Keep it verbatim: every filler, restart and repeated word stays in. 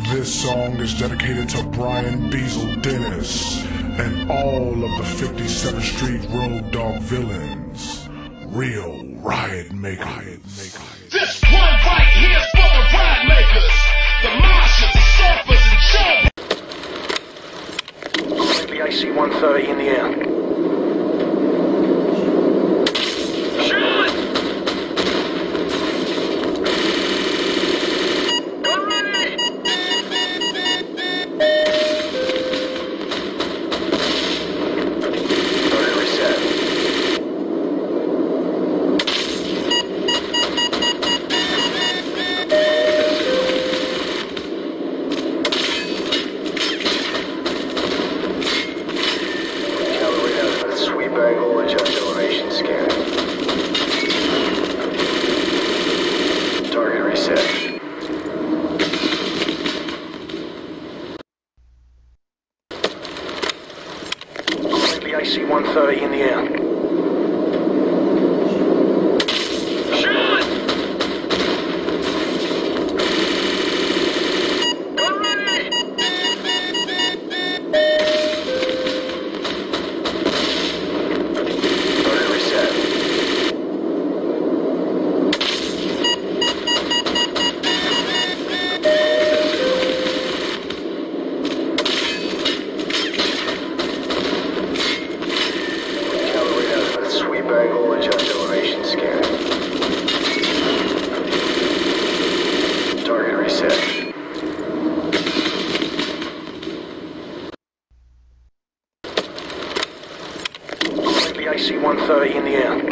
This song is dedicated to Brian Beazle Dennis and all of the fifty-seventh Street Road Dog villains. Real riot makers. This one right here's for the riot makers, the marshals, the surfers, and show. Maybe I see one thirty in the air. Angle, adjust elevation, scan. Target reset. Maybe I see one thirty in the air. Angle, adjust elevation, scan. Target reset. Maybe I see one thirty in the air.